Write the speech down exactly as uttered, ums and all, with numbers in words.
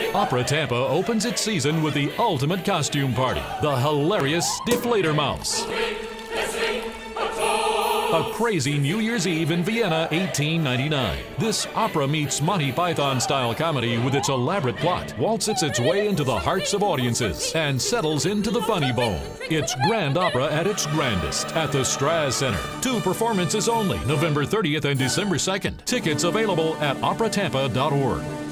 Opera Tampa opens its season with the ultimate costume party, the hilarious Fledermaus. A crazy New Year's Eve in Vienna, eighteen ninety-nine. This opera meets Monty Python-style comedy with its elaborate plot, waltzes its way into the hearts of audiences, and settles into the funny bone. It's grand opera at its grandest at the Straz Center. Two performances only, November thirtieth and December second. Tickets available at opera tampa dot org.